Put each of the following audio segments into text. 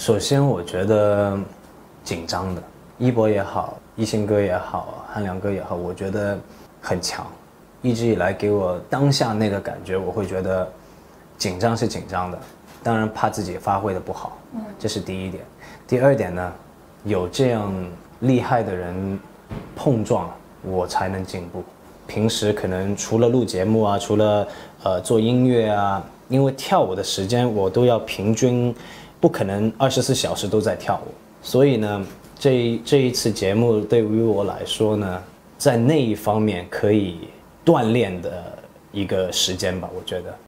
首先我觉得紧张的，一博也好，一星哥也好，汉良哥也好，我觉得很强。一直以来给我当下那个感觉，我会觉得紧张是紧张的，当然怕自己发挥的不好，这是第一点。第二点呢，有这样厉害的人碰撞，我才能进步。平时可能除了录节目啊，除了做音乐啊，因为跳舞的时间我都要平均，不可能24小时都在跳舞，所以呢，这一次节目对于我来说呢，在那一方面可以锻炼的一个时间吧，我觉得。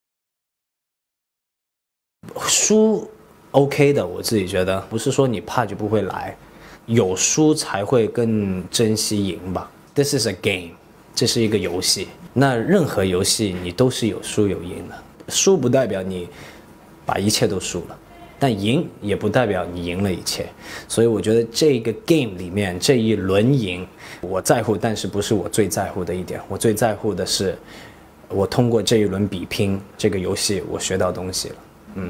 输 OK 的，我自己觉得不是说你怕就不会来，有输才会更珍惜赢吧。This is a game， 这是一个游戏。那任何游戏你都是有输有赢的，输不代表你把一切都输了，但赢也不代表你赢了一切。所以我觉得这个 game 里面这一轮赢，我在乎，但是不是我最在乎的一点。我最在乎的是，我通过这一轮比拼这个游戏，我学到东西了。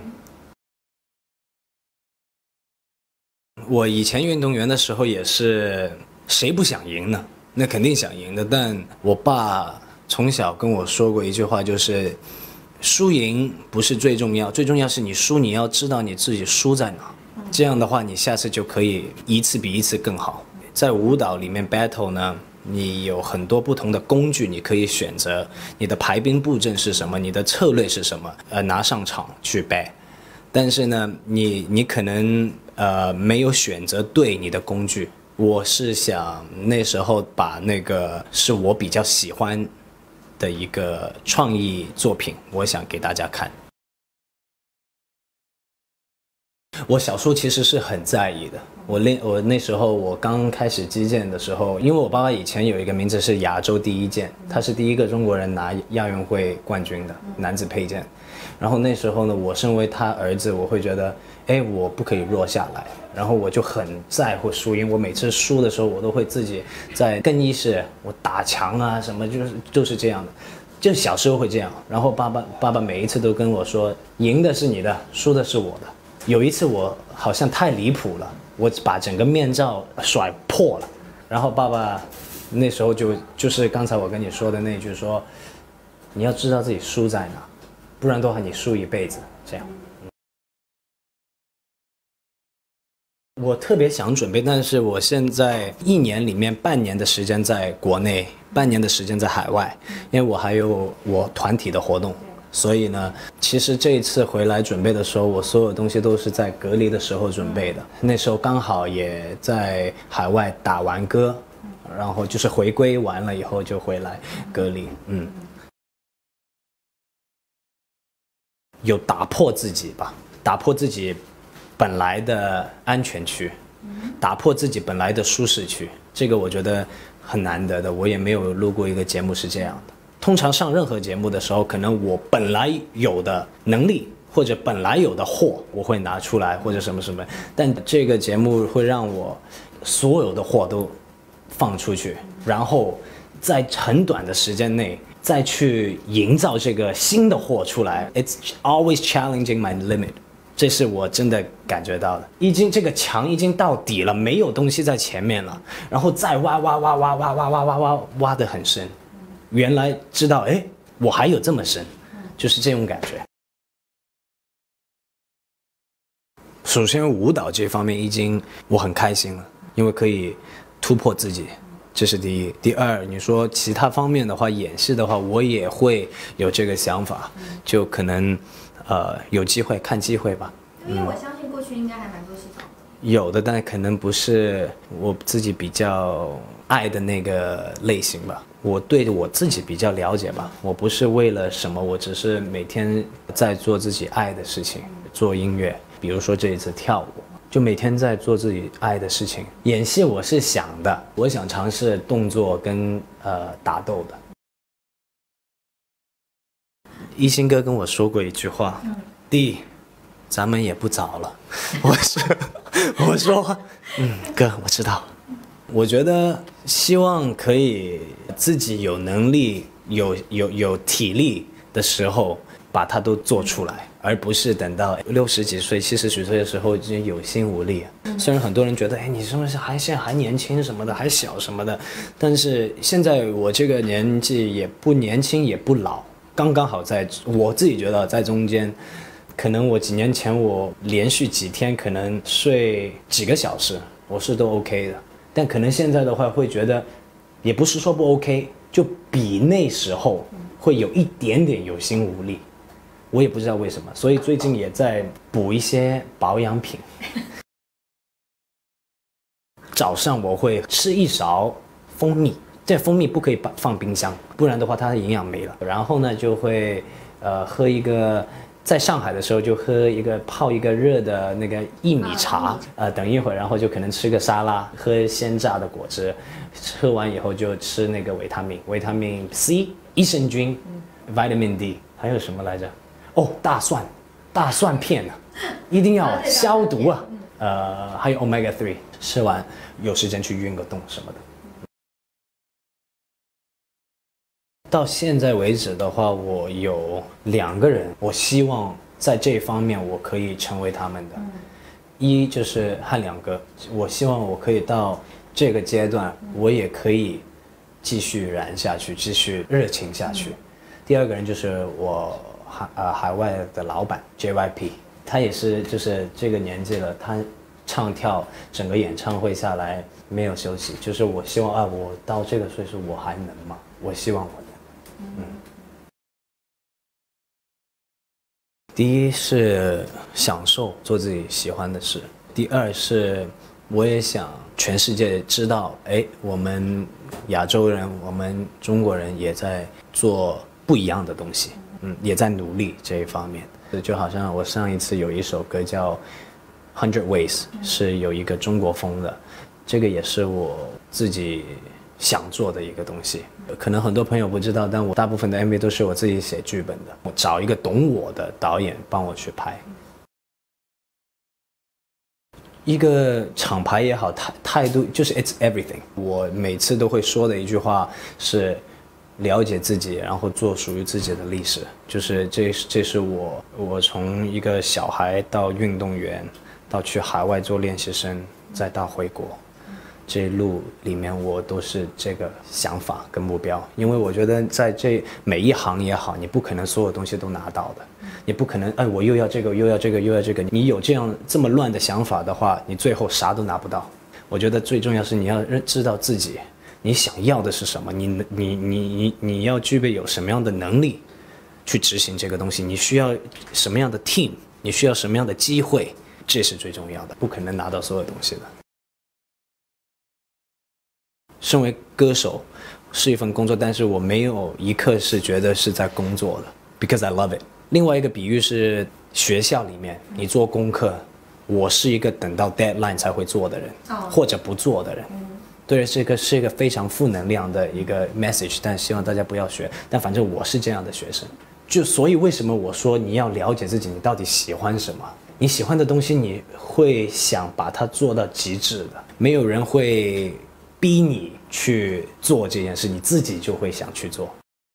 我以前运动员的时候也是，谁不想赢呢？那肯定想赢的。但我爸从小跟我说过一句话，就是输赢不是最重要，最重要是你输，你要知道你自己输在哪。这样的话，你下次就可以一次比一次更好。在舞蹈里面 battle 呢，你有很多不同的工具，你可以选择你的排兵布阵是什么，你的策略是什么，拿上场去 battle。但是呢，你可能没有选择对你的工具。我是想那时候把那个是我比较喜欢的一个创意作品，我想给大家看。我小时候其实是很在意的。我那时候我刚开始击剑的时候，因为我爸爸以前有一个名字是亚洲第一剑，他是第一个中国人拿亚运会冠军的男子佩剑。然后那时候呢，我身为他儿子，我会觉得，哎，我不可以弱下来。然后我就很在乎输赢，我每次输的时候，我都会自己在更衣室我打墙啊什么，就是这样的。就小时候会这样。然后爸爸每一次都跟我说，赢的是你的，输的是我的。有一次我好像太离谱了，我把整个面罩甩破了，然后爸爸那时候就是刚才我跟你说的那句说，你要知道自己输在哪，不然的话你输一辈子。这样，我特别想准备，但是我现在1年里面半年的时间在国内，半年的时间在海外，因为我还有我团体的活动。所以呢，其实这一次回来准备的时候，我所有东西都是在隔离的时候准备的。那时候刚好也在海外打完歌，然后就是回归完了以后就回来隔离。有打破自己吧，打破自己本来的安全区，打破自己本来的舒适区，这个我觉得很难得的。我也没有录过一个节目是这样的。通常上任何节目的时候，可能我本来有的能力或者本来有的货我会拿出来，或者什么什么，但这个节目会让我所有的货都放出去，然后在很短的时间内再去营造这个新的货出来。It's always challenging my limit， 这是我真的感觉到的。这个墙已经到底了，没有东西在前面了，然后再挖得很深。原来知道，哎，我还有这么深，就是这种感觉。首先舞蹈这方面我很开心了，因为可以突破自己，这是第一。第二，你说其他方面的话，演戏的话，我也会有这个想法，就可能有机会看机会吧。 因为我相信过去应该还蛮多戏种有的，但可能不是我自己比较爱的那个类型吧。我对我自己比较了解吧，我不是为了什么，我只是每天在做自己爱的事情，做音乐，比如说这一次跳舞，就每天在做自己爱的事情。演戏我是想的，我想尝试动作跟打斗的。一星哥跟我说过一句话，弟，咱们也不早了。我说，哥，我知道。我觉得希望可以自己有能力、有体力的时候，把它都做出来。 而不是等到60几岁、70几岁的时候就有心无力。虽然很多人觉得，哎，你是不是现在还年轻什么的，还小什么的，但是现在我这个年纪也不年轻也不老，刚刚好我自己觉得在中间。可能我几年前我连续几天可能睡几个小时，我是都 OK 的，但可能现在的话会觉得，也不是说不 OK， 就比那时候会有一点点有心无力，我也不知道为什么，所以最近也在补一些保养品。早上我会吃一勺蜂蜜，这蜂蜜不可以放冰箱，不然的话它的营养没了。然后呢就会喝一个。在上海的时候就泡一个热的那个薏米茶，等一会儿，然后就可能吃个沙拉，喝鲜榨的果汁，喝完以后就吃那个维他命 C、益生菌、vitamin D， 还有什么来着？哦，大蒜片啊，一定要消毒啊。还有 omega 3，吃完有时间去运个动什么的。到现在为止的话，我有2个人，我希望在这方面我可以成为他们的。一就是汉2哥，我希望我可以到这个阶段，我也可以继续燃下去，继续热情下去。第2个人就是我海外的老板 JYP， 他也是就是这个年纪了，他唱跳整个演唱会下来没有休息，就是我希望我到这个岁数我还能吗？我希望我能。第一是享受做自己喜欢的事，第2是我也想全世界知道，我们亚洲人，我们中国人也在做不一样的东西，也在努力这一方面。就好像我上一次有一首歌叫100 Ways， 是有一个中国风的，这个也是我自己想做的一个东西。可能很多朋友不知道，但我大部分的 MV 都是我自己写剧本的，我找一个懂我的导演帮我去拍。一个厂牌也好，态度就是 it's everything。我每次都会说的一句话是了解自己，然后做属于自己的历史。就是这是我从一个小孩到运动员，到去海外做练习生，再到回国。这一路里面我都是这个想法跟目标，因为我觉得在这每一行也好，你不可能所有东西都拿到的，你不可能我又要这个又要这个又要这个，你有这么乱的想法的话，你最后啥都拿不到。我觉得最重要是你要知道自己你想要的是什么，你要具备有什么样的能力去执行这个东西，你需要什么样的 team， 你需要什么样的机会，这是最重要的，不可能拿到所有东西的。身为歌手是一份工作，但是我没有一刻是觉得是在工作的 ，because I love it。另外一个比喻是学校里面你做功课，我是一个等到 deadline 才会做的人，或者不做的人。对，这个是一个非常负能量的一个 message， 但希望大家不要学。但反正我是这样的学生，所以为什么我说你要了解自己，你到底喜欢什么？你喜欢的东西，你会想把它做到极致的，没有人会逼你去做这件事，你自己就会想去做。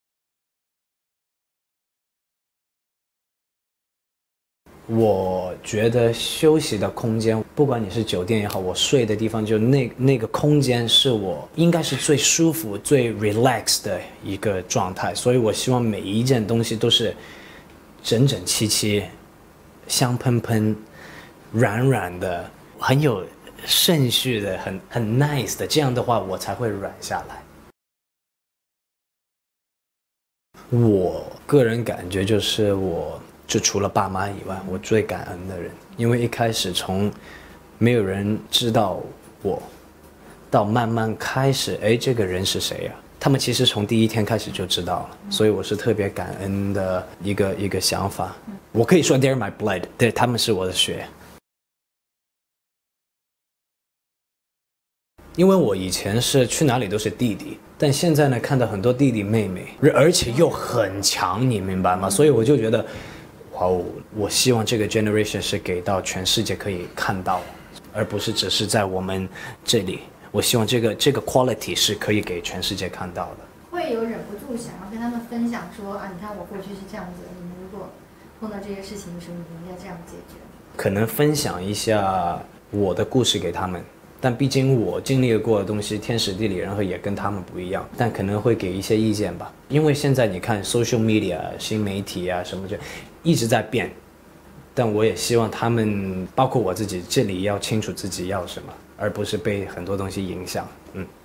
我觉得休息的空间，不管你是酒店也好，我睡的地方，就那个空间是我应该是最舒服、最 relax 的一个状态。所以我希望每一件东西都是整整齐齐、香喷喷、软软的，很有顺序的，很 nice 的，这样的话我才会软下来。我个人感觉就是就除了爸妈以外，我最感恩的人，因为一开始从没有人知道我，到慢慢开始，这个人是谁呀？他们其实从第一天开始就知道了，所以我是特别感恩的一个想法。我可以说 they're my blood， 对，他们是我的血。因为我以前是去哪里都是弟弟，但现在呢，看到很多弟弟妹妹，而且又很强，你明白吗？所以我就觉得，哇，我希望这个 generation 是给到全世界可以看到，而不是只是在我们这里。我希望这个 quality 是可以给全世界看到的。 会有忍不住想要跟他们分享说啊，你看我过去是这样子，你们如果碰到这些事情的时候，你应该这样解决？ 可能分享一下我的故事给他们，但毕竟我经历过的东西，天时地利人和也跟他们不一样，但可能会给一些意见吧。因为现在你看 social media 新媒体啊什么就一直在变，但我也希望他们，包括我自己，这里要清楚自己要什么，而不是被很多东西影响。